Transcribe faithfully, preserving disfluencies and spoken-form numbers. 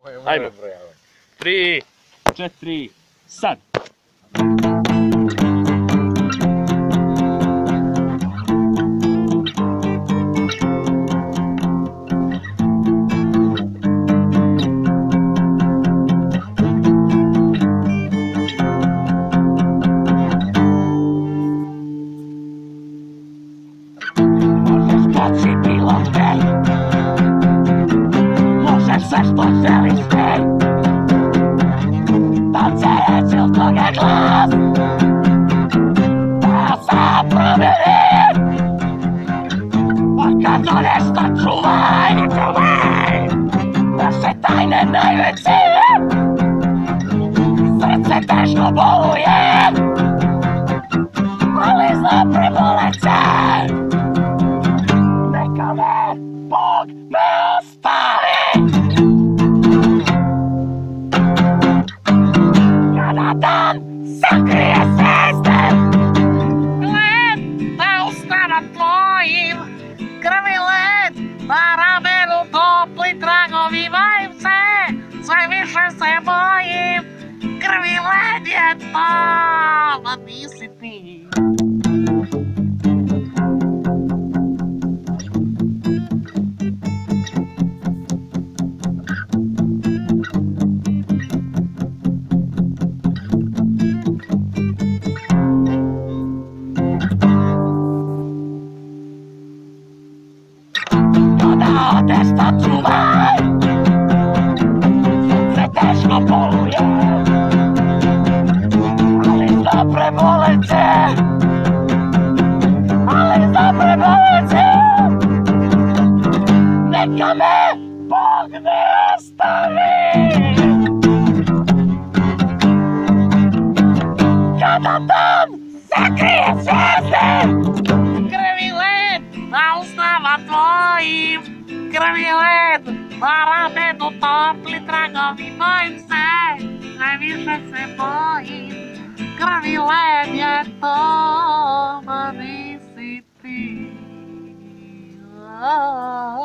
Ajmo. Tri, četiri, sad. Možeš bilo gde, možeš sve što želiš gde, da će reći od koga glas, da se promeni. Pa kad to nešto čuvaj, čuvaj, naše tajne najveće, srce teško boluje, ali zna preboleće. Neka me Bog ne ostavi, kada dan sakrije zvijezde. Led na usnama tvojim, krvi led na ramenu, topli tragovi vajce, sve više se bojim, krvi led je to, a nisi ti. Kada odeš to čuvaj, srce teško boluje, ali zna preboleće, ali zna preboleće. Neka me Bog ne ostavi, kada dan sakrije zvijezde. Krvi led na usnama tvojim, krvi led na ramenu, topli tragovi vajce, sve više se bojim, krvi led je to, a nisi ti.